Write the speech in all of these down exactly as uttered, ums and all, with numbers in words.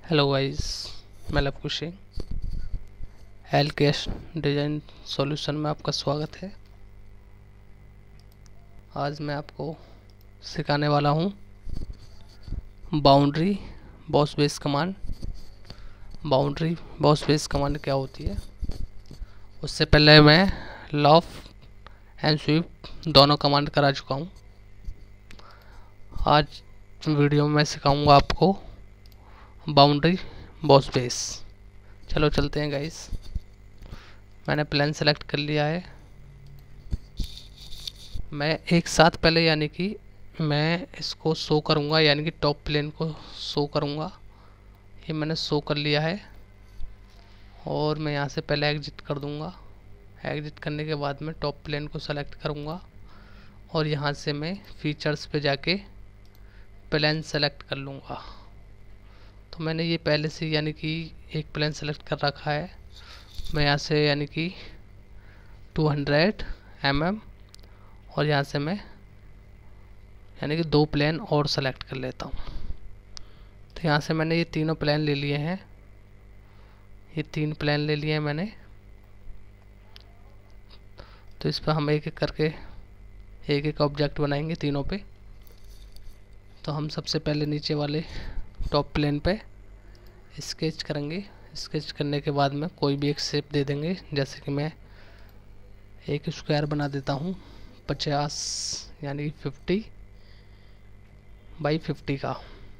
Hello guys, मैं Lavkush Singh L K S design solution में आपका स्वागत है। आज मैं आपको सिखाने वाला हूँ boundary boss base command. Boundary boss base command क्या होती है, उससे पहले मैं लॉफ एंड स्वीप दोनों कमांड करा चुका हूँ। आज वीडियो में मैं सिखाऊंगा आपको बाउंड्री बॉस बेस। चलो चलते हैं गाइस। मैंने प्लान सेलेक्ट कर लिया है। मैं एक साथ पहले यानी कि मैं इसको शो करूंगा, यानी कि टॉप प्लेन को शो करूंगा। ये मैंने शो कर लिया है और मैं यहाँ से पहले एग्जिट कर दूंगा। एग्जिट करने के बाद मैं टॉप प्लेन को सेलेक्ट करूंगा और यहाँ से मैं फीचर्स पे जाके प्लान सेलेक्ट कर लूँगा। तो मैंने ये पहले से यानी कि एक प्लान सेलेक्ट कर रखा है। मैं यहाँ से यानी कि टू हंड्रेड एम एम और यहाँ से मैं यानी कि दो प्लान और सेलेक्ट कर लेता हूँ। तो यहाँ से मैंने ये तीनों प्लान ले लिए हैं। ये तीन प्लान ले लिए हैं मैंने। तो इस पर हम एक एक करके एक एक ऑब्जेक्ट बनाएंगे तीनों पे। तो हम सबसे पहले नीचे वाले टॉप प्लेन पे स्केच करेंगे। स्केच करने के बाद में कोई भी एक शेप दे देंगे। जैसे कि मैं एक स्क्वायर बना देता हूँ पचास यानी कि फिफ्टी बाई फिफ्टी का।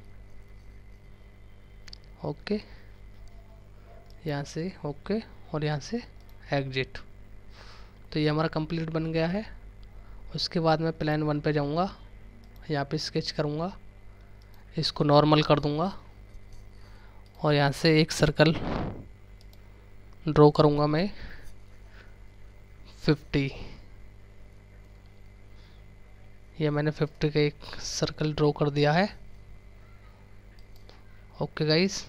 ओके, यहाँ से ओके और यहाँ से एग्जिट। तो ये हमारा कंप्लीट बन गया है। उसके बाद मैं प्लान वन पे जाऊँगा, यहाँ पे स्केच करूँगा, इसको नॉर्मल कर दूँगा और यहाँ से एक सर्कल ड्रॉ करूँगा मैं फिफ्टी। ये मैंने फिफ्टी का एक सर्कल ड्रॉ कर दिया है। ओके गाइस,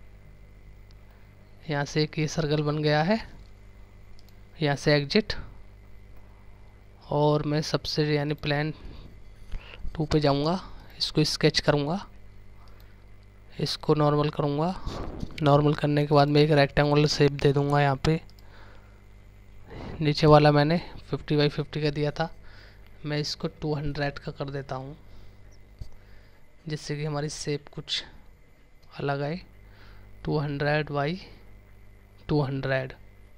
यहाँ से एक ये सर्कल बन गया है। यहाँ से एग्जिट और मैं सबसे यानी प्लान टू पे जाऊँगा, इसको स्केच करूँगा, इसको नॉर्मल करूँगा। नॉर्मल करने के बाद मैं एक रेक्टेंगुलर शेप दे दूँगा। यहाँ पे नीचे वाला मैंने फिफ्टी बाई फिफ्टी का दिया था, मैं इसको टू हंड्रेड का कर देता हूँ, जिससे कि हमारी शेप कुछ अलग आए। Two hundred by two hundred.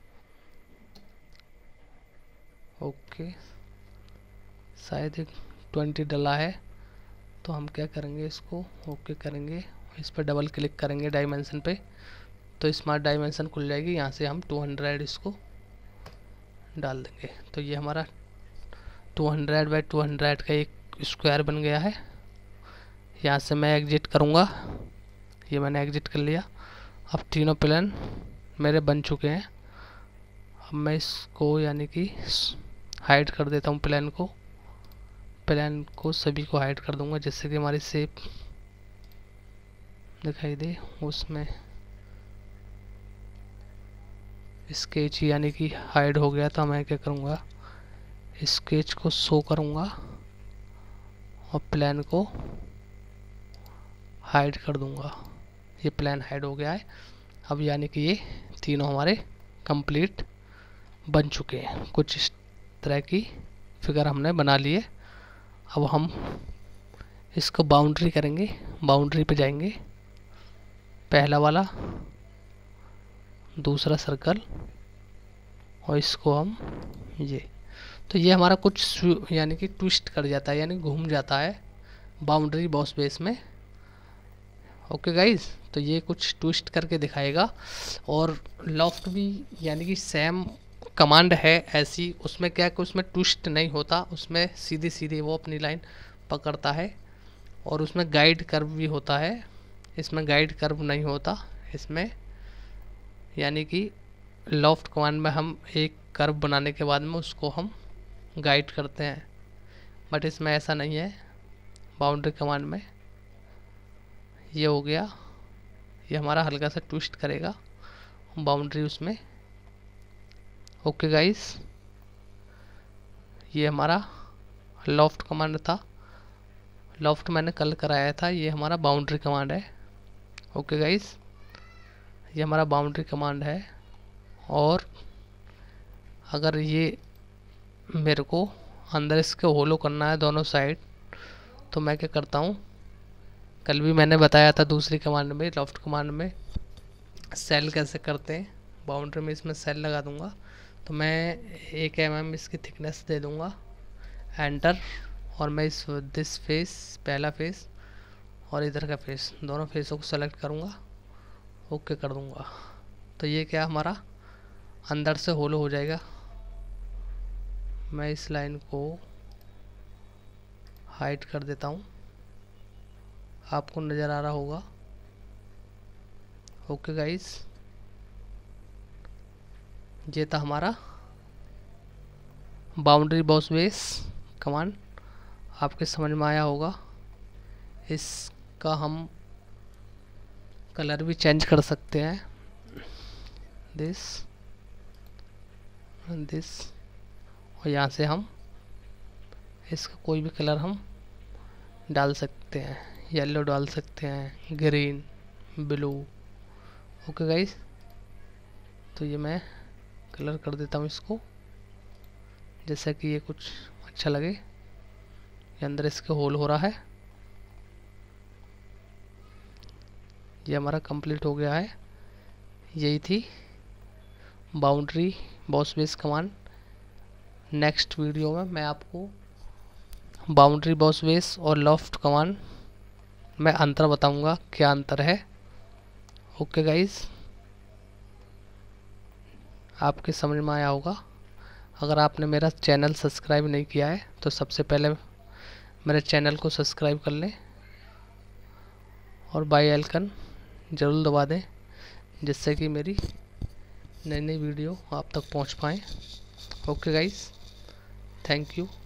Okay, शायद एक ट्वेंटी डला है, तो हम क्या करेंगे, इसको ओके करेंगे, इस पर डबल क्लिक करेंगे डायमेंशन पे, तो स्मार्ट डायमेंशन खुल जाएगी। यहाँ से हम टू हंड्रेड इसको डाल देंगे। तो ये हमारा two hundred by two hundred का एक स्क्वायर बन गया है। यहाँ से मैं एग्जिट करूँगा। ये मैंने एग्जिट कर लिया। अब तीनों प्लान मेरे बन चुके हैं। अब मैं इसको यानी कि हाइड कर देता हूँ। प्लान को प्लान को सभी को हाइड कर दूंगा, जिससे कि हमारी शेप दिखाई दे। उसमें स्केच यानी कि हाइड हो गया, तो मैं क्या करूँगा, स्केच को शो करूँगा और प्लान को हाइड कर दूँगा। ये प्लान हाइड हो गया है। अब यानी कि ये तीनों हमारे कंप्लीट बन चुके हैं। कुछ इस तरह की फिगर हमने बना लिए। अब हम इसको बाउंड्री करेंगे। बाउंड्री पे जाएंगे, पहला वाला, दूसरा सर्कल और इसको हम ये। तो ये हमारा कुछ यानी कि ट्विस्ट कर जाता है, यानी घूम जाता है बाउंड्री बॉस बेस में। ओके गाइज, तो ये कुछ ट्विस्ट करके दिखाएगा। और लॉफ्ट भी यानी कि सेम कमांड है ऐसी, उसमें क्या कि उसमें ट्विस्ट नहीं होता, उसमें सीधी सीधी वो अपनी लाइन पकड़ता है। और उसमें गाइड कर्व भी होता है, इसमें गाइड कर्व नहीं होता। इसमें यानी कि लॉफ्ट कमांड में हम एक कर्व बनाने के बाद में उसको हम गाइड करते हैं, बट इसमें ऐसा नहीं है। बाउंड्री कमांड में ये हो गया, ये हमारा हल्का सा ट्विस्ट करेगा बाउंड्री उसमें। ओके गाइस, ये हमारा लॉफ्ट कमांड था। लॉफ्ट मैंने कल कराया था, ये हमारा बाउंड्री कमांड है। Okay guys. ये हमारा बाउंड्री कमांड है। और अगर ये मेरे को अंदर इसके होलो करना है दोनों साइड, तो मैं क्या करता हूँ, कल भी मैंने बताया था दूसरी कमांड में, लॉफ्ट कमांड में सेल कैसे करते हैं। बाउंड्री में इसमें सेल लगा दूंगा, तो मैं एक एम एम इसकी थिकनेस दे दूंगा, एंटर। और मैं इस दिस फेस, पहला फेस और इधर का फेस, दोनों फेसों को सेलेक्ट करूंगा, ओके कर दूंगा। तो ये क्या हमारा अंदर से होलो हो जाएगा। मैं इस लाइन को हाइड कर देता हूँ, आपको नज़र आ रहा होगा। ओके गाइस, ये था हमारा बाउंड्री बॉस बेस कमांड, आपके समझ में आया होगा। इसका हम कलर भी चेंज कर सकते हैं, दिस दिस और यहाँ से हम इसका कोई भी कलर हम डाल सकते हैं, येलो डाल सकते हैं, ग्रीन, ब्लू। ओके गाइस, तो ये मैं कलर कर देता हूँ इसको, जैसा कि ये कुछ अच्छा लगे। ये अंदर इसके होल हो रहा है। ये हमारा कंप्लीट हो गया है। यही थी boundary boss base command. Next video में मैं आपको बाउंड्री बॉस बेस और लॉफ्ट कमांड में अंतर बताऊंगा, क्या अंतर है। ओके गाइस, आपके समझ में आया होगा। अगर आपने मेरा चैनल सब्सक्राइब नहीं किया है तो सबसे पहले मेरे चैनल को सब्सक्राइब कर लें और बाई आइकन ज़रूर दबा दें, जिससे कि मेरी नई नई वीडियो आप तक पहुंच पाएँ। Okay guys, thank you.